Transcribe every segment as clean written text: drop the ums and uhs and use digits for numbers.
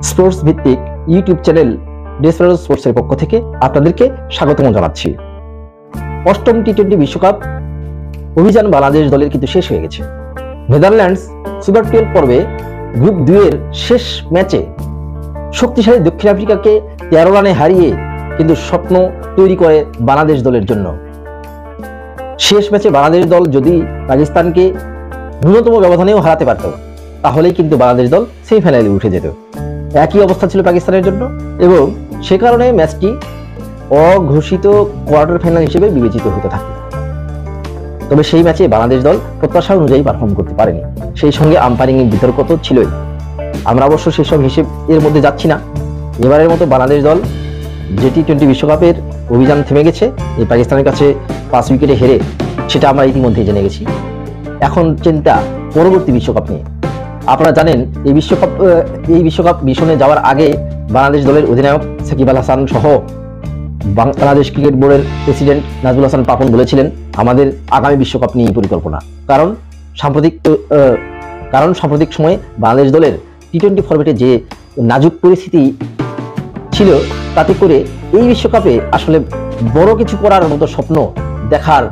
Sports ভিত্তিক YouTube channel ডেসপারেটো স্পোর্টসের পক্ষ থেকে আপনাদেরকে স্বাগতম জানাচ্ছি। অষ্টম টি-20 বিশ্বকাপ অভিযান বাংলাদেশ দলের কিন্তু শেষ হয়ে গেছে। নেদারল্যান্ডস সুপার 12 পর্বে গ্রুপ 2 এর শেষ ম্যাচে শক্তিশালী দক্ষিণ আফ্রিকাকে 13 রানে হারিয়ে কিন্তু স্বপ্ন তৈরি করে বাংলাদেশ দলের জন্য। শেষ ম্যাচে বাংলাদেশ দল যদি পাকিস্তানকে ন্যূনতম ব্যবধানেও হারাতে পারত, তাহলেই কিন্তু বাংলাদেশ দল সেমিফাইনালে উঠে যেত। একই অবস্থা ছিল পাকিস্তানের জন্য এবং সে কারণে ম্যাচটি অঘোষিত কোয়ার্টার ফাইনাল হিসেবে বিবেচিত হতে থাকে। তবে সেই ম্যাচে বাংলাদেশ দল প্রত্যাশা অনুযায়ী পারফর্ম করতে পারেনি। সেই সঙ্গে আম্পায়ারিং এর বিতর্ক তো ছিলই। আমরা অবশ্য সেসব হিসেব এর মধ্যে যাচ্ছি না। এবারের মতো বাংলাদেশ দল যে টি-20 বিশ্বকাপের অভিযান থেমে গেছে এই পাকিস্তানের কাছে 5 উইকেটে হেরে, সেটা আমরা ইতিমধ্যেই জেনে গেছি। এখন চিন্তা পরবর্তী বিশ্বকাপ নিয়ে। আপনারা জানেন এই বিশ্বকাপ মিশনে যাওয়ার আগে বাংলাদেশ দলের অধিনায়ক সাকিব আল হাসান সহ বাংলাদেশ ক্রিকেট বোর্ডের প্রেসিডেন্ট নাজমুল হাসান পাপন বলেছিলেন, আমাদের আগামী বিশ্বকাপ নিয়ে পরিকল্পনা। কারণ সাম্প্রতিক সময়ে বাংলাদেশ দলের টি-20 ফরম্যাটে যে নাজুক পরিস্থিতি ছিল, তাতে করে এই বিশ্বকাপে আসলে বড় কিছু করার মতো স্বপ্ন দেখার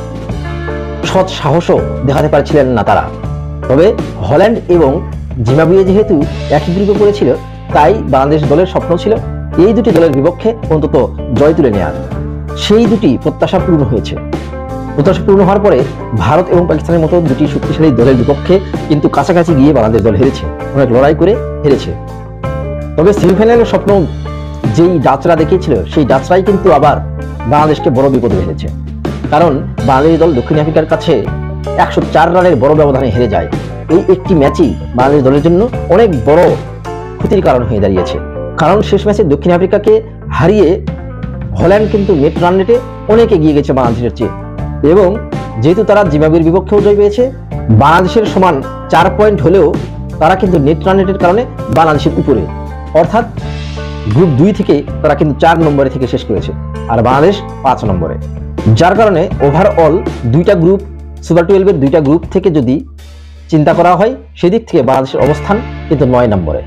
সৎ সাহসও দেখাতে পারছিলেন না তারা। তবে হল্যান্ড এবং জিম্বাবুয়ে যেহেতু একই গ্রুপে পড়েছিল, তাই বাংলাদেশ দলের স্বপ্ন ছিল এই দুটি দলের বিপক্ষে অন্তত জয় তুলে নেওয়ার। সেই দুটি প্রত্যাশা পূর্ণ হয়েছে। প্রত্যাশা পূর্ণ হওয়ার পরে ভারত এবং পাকিস্তানের মতো দুটি শক্তিশালী দলের বিপক্ষে কিন্তু কাছাকাছি গিয়ে বাংলাদেশ দল হেরেছে, অনেক লড়াই করে হেরেছে। তবে সেমিফাইনালের স্বপ্ন যেই ডাচরা দেখিয়েছিল, সেই ডাচরাই কিন্তু আবার বাংলাদেশকে বড় বিপদে ফেলেছে। কারণ বাংলাদেশ দল দক্ষিণ আফ্রিকার কাছে 104 রানের বড় ব্যবধানে হেরে যায়। এই একটি ম্যাচই বাংলাদেশ দলের জন্য অনেক বড় ক্ষতির কারণ হয়ে দাঁড়িয়েছে। কারণ শেষ ম্যাচে দক্ষিণ আফ্রিকাকে হারিয়ে হল্যান্ড কিন্তু নেট রান রেটে অনেক এগিয়ে গেছে বাংলাদেশের চেয়ে, এবং যেহেতু তারা জিম্বাবুয়ের বিপক্ষেও জয় পেয়েছে, বাংলাদেশের সমান 4 পয়েন্ট হলেও তারা কিন্তু নেট রান রেটের কারণে বাংলাদেশের উপরে, অর্থাৎ গ্রুপ 2 থেকে তারা কিন্তু 4 নম্বরে থেকে শেষ করেছে আর বাংলাদেশ 5 নম্বরে। যার কারণে ওভারঅল দুইটা গ্রুপ, সুপার 12 এর দুইটা গ্রুপ থেকে যদি চিন্তা করা হয়, সেদিক থেকে বাংলাদেশের অবস্থান কিন্তু 9 নম্বরে।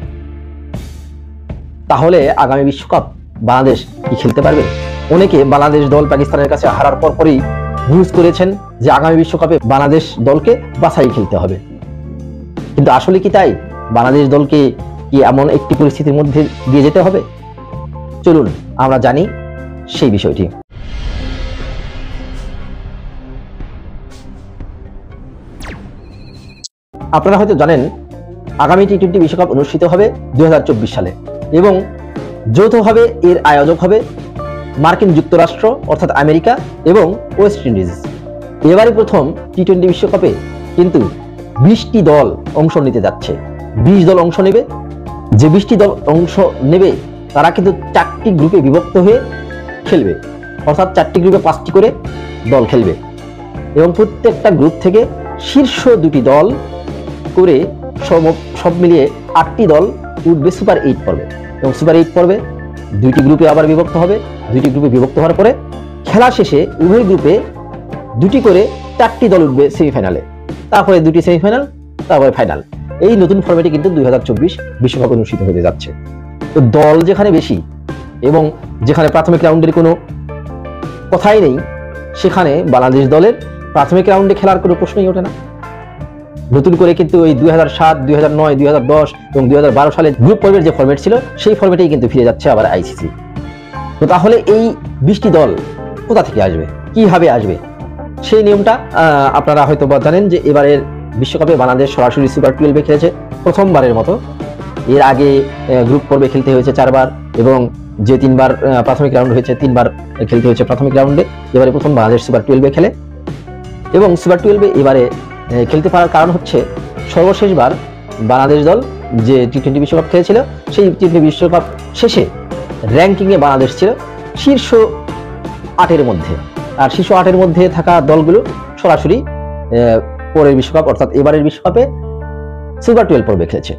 তাহলে আগামী বিশ্বকাপ বাংলাদেশ কি খেলতে পারবে? অনেকে বাংলাদেশ দল পাকিস্তানের কাছে হারার পরই নিউজ করেছেন যে আগামী বিশ্বকাপে বাংলাদেশ দলকে বাছাই খেলতে হবে। কিন্তু আসলে কি তাই? বাংলাদেশ দলকে কি এমন একটি পরিস্থিতির মধ্যে দিয়ে যেতে হবে? চলুন আমরা জানি সেই বিষয়টি। আপনারা হয়তো জানেন, আগামী টি-20 বিশ্বকাপ অনুষ্ঠিত হবে 2024 সালে এবং যৌথভাবে এর আয়োজক হবে মার্কিন যুক্তরাষ্ট্র অর্থাৎ আমেরিকা এবং ওয়েস্ট ইন্ডিজ। এবারে প্রথম টি-20 বিশ্বকাপে কিন্তু 20টি দল অংশ নিতে যাচ্ছে। 20 দল অংশ নেবে। যে 20টি দল অংশ নেবে তারা কিন্তু 4টি গ্রুপে বিভক্ত হয়ে খেলবে, অর্থাৎ 4টি গ্রুপে 5টি করে দল খেলবে এবং প্রত্যেকটা গ্রুপ থেকে শীর্ষ 2টি দল করে সব মিলিয়ে 8টি দল উঠবে সুপার 8 পর্বে। এবং সুপার 8 পর্বে 2টি গ্রুপে আবার বিভক্ত হবে। 2টি গ্রুপে বিভক্ত হওয়ার পরে খেলা শেষে উভয় গ্রুপে 2টি করে 4টি দল উঠবে সেমিফাইনালে, তারপরে 2টি সেমিফাইনাল, তারপরে ফাইনাল। এই নতুন ফরম্যাটে কিন্তু 2024 বিশ্বকাপ অনুষ্ঠিত হতে যাচ্ছে। তো দল যেখানে বেশি এবং যেখানে প্রাথমিক রাউন্ডের কোনো কথাই নেই, সেখানে বাংলাদেশ দলের প্রাথমিক রাউন্ডে খেলার কোনো প্রশ্নই ওঠে না। নতুন করে কিন্তু ওই 2007, 2009, 2010 এবং 2012 সালে গ্রুপ পর্বের যে ফরম্যাট ছিল, সেই ফরম্যাটেই কিন্তু ফিরে যাচ্ছে আবার আইসিসি। তো তাহলে এই 20টি দল কোথা থেকে আসবে, কিভাবে আসবে? সেই নিয়মটা আপনারা হয়তো জানেন যে এবারের বিশ্বকাপে বাংলাদেশ সরাসরি সুপার 12 খেলেছে প্রথমবারের মতো। এর আগে গ্রুপ পর্বে খেলতে হয়েছে 4 বার এবং যে 3 বার প্রাথমিক রাউন্ড হয়েছে 3 বার খেলতে হয়েছে প্রাথমিক রাউন্ডে। এবারে প্রথম বাংলাদেশ সুপার 12 খেলে এবং সুপার 12 এবারে খেলতে পারার কারণ হচ্ছে সর্বশেষবার বাংলাদেশ দল যে টি-20 বিশ্বকাপ খেলেছিল, সেই টি-20 বিশ্বকাপ শেষে র্যাঙ্কিংয়ে বাংলাদেশ ছিল শীর্ষ 8-এর মধ্যে। আর শীর্ষ 8-এর মধ্যে থাকা দলগুলো সরাসরি পরের বিশ্বকাপ অর্থাৎ এবারের বিশ্বকাপে সুপার 12 পর্বে খেলেছে।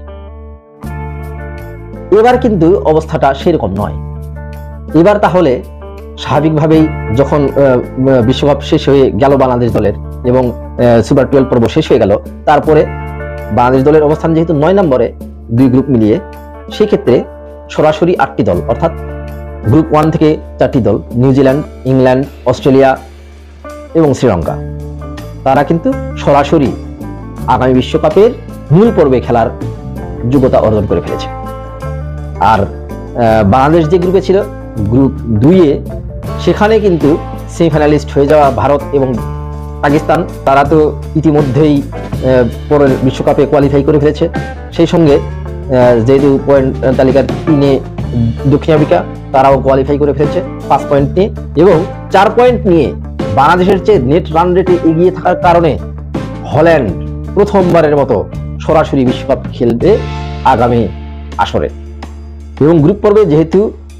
এবার কিন্তু অবস্থাটা সেরকম নয়। এবার তাহলে স্বাভাবিকভাবেই যখন বিশ্বকাপ শেষ হয়ে গেল বাংলাদেশ দলের এবং সুপার 12 পর্ব শেষ হয়ে গেল, তারপরে বাংলাদেশ দলের অবস্থান যেহেতু 9 নম্বরে 2 গ্রুপ মিলিয়ে, সেক্ষেত্রে সরাসরি 8টি দল অর্থাৎ গ্রুপ 1 থেকে 4টি দল নিউজিল্যান্ড, ইংল্যান্ড, অস্ট্রেলিয়া এবং শ্রীলঙ্কা তারা কিন্তু সরাসরি আগামী বিশ্বকাপের মূল পর্বে খেলার যোগ্যতা অর্জন করে ফেলেছে। আর বাংলাদেশ যে গ্রুপে ছিল গ্রুপ 2-এ সেখানে কিন্তু সেমিফাইনালিস্ট হয়ে যাওয়া ভারত এবং পাকিস্তান তারা তো ইতিমধ্যেই পরের বিশ্বকাপে কোয়ালিফাই করে ফেলেছে। সেই সঙ্গে যেহেতু পয়েন্ট তালিকার 3-এ দক্ষিণ আফ্রিকা তারাও কোয়ালিফাই করে ফেলেছে 5 পয়েন্ট নিয়ে, এবং 4 পয়েন্ট নিয়ে বাংলাদেশের চেয়ে নেট রান রেটে এগিয়ে থাকার কারণে হল্যান্ড প্রথমবারের মতো সরাসরি বিশ্বকাপ খেলবে আগামী আসরে। এবং গ্রুপ পর্বে যেহেতু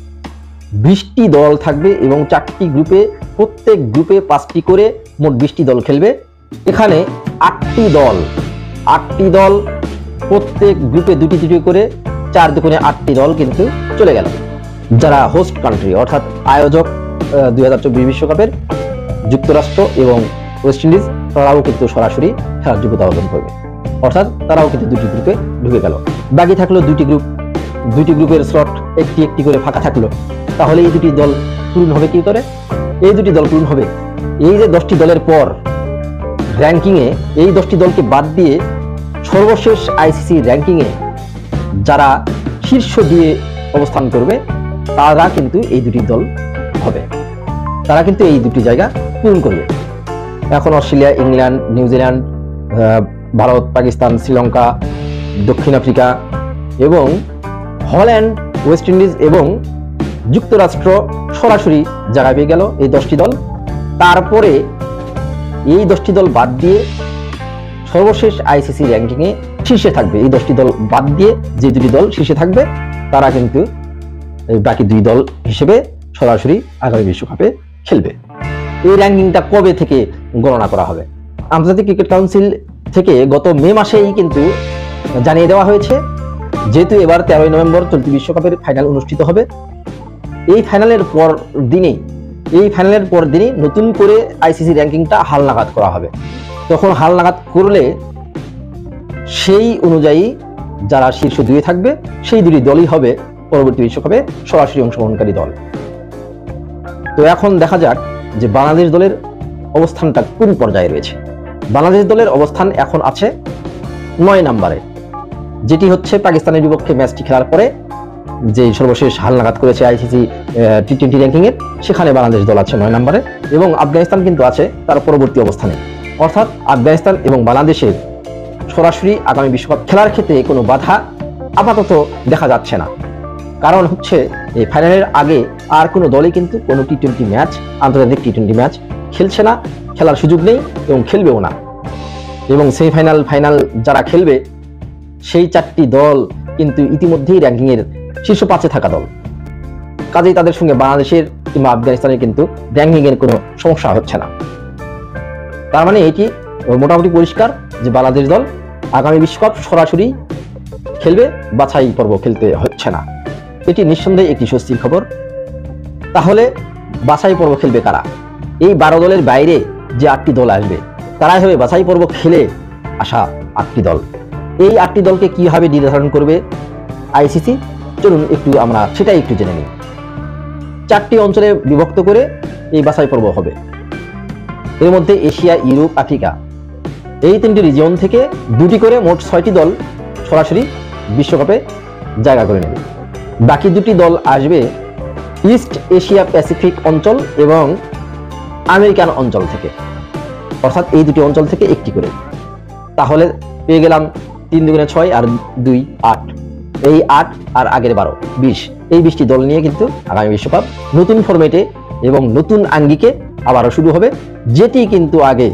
20টি দল থাকবে এবং 4টি গ্রুপে প্রত্যেক গ্রুপে 5টি করে মোট 20টি দল খেলবে। এখানে 8টি দল প্রত্যেক গ্রুপে 2টি করে 4 দুগুণে 8টি দল কিন্তু চলে গেল। যারা হোস্ট কান্ট্রি অর্থাৎ আয়োজক 2024 বিশ্বকাপের যুক্তরাষ্ট্র এবং ওয়েস্ট ইন্ডিজ তারাও কিন্তু সরাসরি খেলার যোগ্যতা অর্জন করবে, অর্থাৎ তারাও কিন্তু 2টি গ্রুপে ঢুকে গেল। বাকি থাকলো 2টি গ্রুপের স্লট একটি করে ফাঁকা থাকলো। তাহলে এই 2টি দল পূরণ হবে কি করে? এই 2টি দল পূরণ হবে এই যে 10টি দলের পর র্যাঙ্কিংয়ে এই 10টি দলকে বাদ দিয়ে সর্বশেষ আইসিসি র্যাঙ্কিংয়ে যারা শীর্ষ দিয়ে অবস্থান করবে তারা কিন্তু এই 2টি দল হবে, তারা কিন্তু এই 2টি জায়গা পূরণ করবে। এখন Australia, England, New Zealand, Bharat, Pakistan, Sri Lanka, দক্ষিণ আফ্রিকা এবং হল্যান্ড, ওয়েস্ট ইন্ডিজ এবং যুক্তরাষ্ট্র সরাসরি জায়গা পেয়ে গেল এই 10টি দল। তারপরে এই 10টি দল বাদ দিয়ে সর্বশেষ আইসিসি র্যাঙ্কিংয়ে শীর্ষে থাকবে এই 10টি দল বাদ দিয়ে যে 2টি দল শীর্ষে থাকবে তারা কিন্তু বাকি 2 দল হিসেবে সরাসরি আগামী বিশ্বকাপে খেলবে। এই র্যাঙ্কিংটা কবে থেকে গণনা করা হবে? আন্তর্জাতিক ক্রিকেট কাউন্সিল থেকে গত মে মাসেই কিন্তু জানিয়ে দেওয়া হয়েছে, যেহেতু এবার 13ই নভেম্বর চলতি বিশ্বকাপের ফাইনাল অনুষ্ঠিত হবে। এই ফাইনালের পর দিনেই নতুন করে আইসিসি র্যাঙ্কিংটা হালনাগাদ করা হবে। তখন হালনাগাদ করলে সেই অনুযায়ী যারা শীর্ষ 2-এ থাকবে সেই 2টি দলই হবে পরবর্তী বিশ্বকাপে সরাসরি অংশগ্রহণকারী দল। তো এখন দেখা যাক যে বাংলাদেশ দলের অবস্থানটা কোন পর্যায়ে রয়েছে। বাংলাদেশ দলের অবস্থান এখন আছে 9 নম্বরে, যেটি হচ্ছে পাকিস্তানের বিপক্ষে ম্যাচটি খেলার পরে যে সর্বশেষ হালনাগাদ করেছে আইসিসি টি20 র্যাঙ্কিং এর, সেখানে বাংলাদেশ দল আছে 9 নম্বরে এবং আফগানিস্তান কিন্তু আছে তার পরবর্তী অবস্থানে। অর্থাৎ আফগানিস্তান এবং বাংলাদেশের সরাসরি আগামী বিশ্বকাপ খেলার ক্ষেত্রে কোনো বাধা আপাতত দেখা যাচ্ছে না। কারণ হচ্ছে এই ফাইনালের আগে আর কোনো দলই কিন্তু কোনো টি20 ম্যাচ, আন্তর্জাতিক টি20 ম্যাচ খেলছে না, খেলার সুযোগ নেই এবং খেলবেও না। এবং সেমিফাইনাল, ফাইনাল যারা খেলবে সেই 4টি দল কিন্তু ইতিমধ্যেই র্যাঙ্কিংয়ের শীর্ষ 5-এ থাকা দল। কাজেই তাদের সঙ্গে বাংলাদেশের কিংবা আফগানিস্তানের কিন্তু র্যাঙ্কিংয়ের কোনো সমস্যা হচ্ছে না। তার মানে এটি মোটামুটি পরিষ্কার যে বাংলাদেশ দল আগামী বিশ্বকাপ সরাসরি খেলবে, বাছাই পর্ব খেলতে হচ্ছে না। এটি নিঃসন্দেহে একটি স্বস্তির খবর। তাহলে বাছাই পর্ব খেলবে কারা? এই 12 দলের বাইরে যে 8টি দল আসবে তারাই হবে বাছাই পর্ব খেলে আসা 8টি দল। এই 8টি দলকে কিভাবে নির্ধারণ করবে আইসিসি, চলুন আমরা সেটাই একটু জেনে নিই। 4টি অঞ্চলে বিভক্ত করে এই বাছাই পর্ব হবে। এর মধ্যে এশিয়া, ইউরোপ, আফ্রিকা এই 3টি রিজিয়ন থেকে 2টি করে মোট 6টি দল সরাসরি বিশ্বকাপে জায়গা করে নেবে। বাকি 2টি দল আসবে ইস্ট এশিয়া প্যাসিফিক অঞ্চল এবং আমেরিকান অঞ্চল থেকে, অর্থাৎ এই 2টি অঞ্চল থেকে 1টি করে। তাহলে পেয়ে গেলাম 3 দুগুণে 6 আর 2 8, এই 8 আর আগের 12 20, এই 20টি দল নিয়ে কিন্তু আগামী বিশ্বকাপ নতুন ফরম্যাটে এবং নতুন আঙ্গিকে আবারও শুরু হবে, যেটি কিন্তু আগে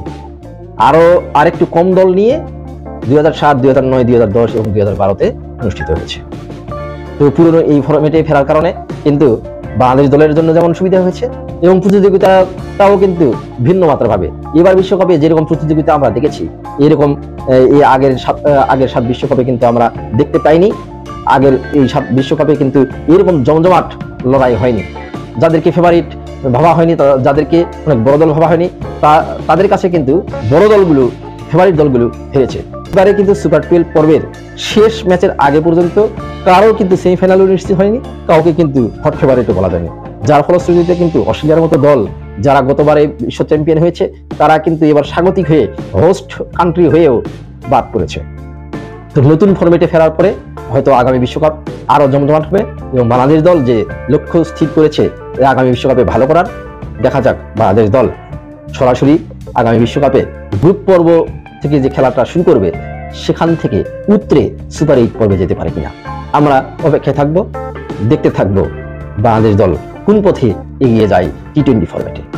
আরেকটু কম দল নিয়ে 2007, 2009, 2010 এবং 2012-তে অনুষ্ঠিত হয়েছে। তো পুরনো এই ফরম্যাটে ফেরার কারণে কিন্তু বাংলাদেশ দলের জন্য যেমন সুবিধা হয়েছে এবং প্রতিযোগিতাটাও কিন্তু ভিন্ন মাত্রা ভাবে। এবার বিশ্বকাপে যেরকম প্রতিযোগিতা আমরা দেখেছি এরকম এই আগের 7 বিশ্বকাপে কিন্তু আমরা দেখতে পাইনি। আগের এই 7 বিশ্বকাপে কিন্তু এরকম জমজমাট লড়াই হয়নি। যাদেরকে ফেভারিট ভাবা হয়নি, যাদেরকে অনেক বড় দল ভাবা হয়নি, তাদের কাছে কিন্তু বড় দলগুলো, ফেভারিট দলগুলো হেরেছে। এবারে কিন্তু সুপার 12 পর্বের শেষ ম্যাচের আগে পর্যন্ত কারো কিন্তু সেমিফাইনালও নিশ্চিত হয়নি, কাউকে কিন্তু হট ফেভারিটও বলা যায়নি। যার ফলশ্রুতিতে কিন্তু অস্ট্রেলিয়ার মতো দল, যারা গতবারে বিশ্ব চ্যাম্পিয়ন হয়েছে, তারা কিন্তু এবার স্বাগতিক হয়ে হোস্ট কান্ট্রি হয়েও বাদ পড়েছে। তো নতুন ফরম্যাটে ফেরার পরে হয়তো আগামী বিশ্বকাপ আরো জমজমাট হবে এবং বাংলাদেশ দল যে লক্ষ্য স্থির করেছে আগামী বিশ্বকাপে ভালো করার, দেখা যাক বাংলাদেশ দল সরাসরি আগামী বিশ্বকাপে গ্রুপ পর্ব থেকে যে খেলাটা শুরু করবে সেখান থেকে উতরে সুপার 8 পর্বে যেতে পারে কিনা। আমরা অপেক্ষায় থাকবো, দেখতে থাকবো বাংলাদেশ দল কোন পথে এগিয়ে যায় টি-20 ফরম্যাটে।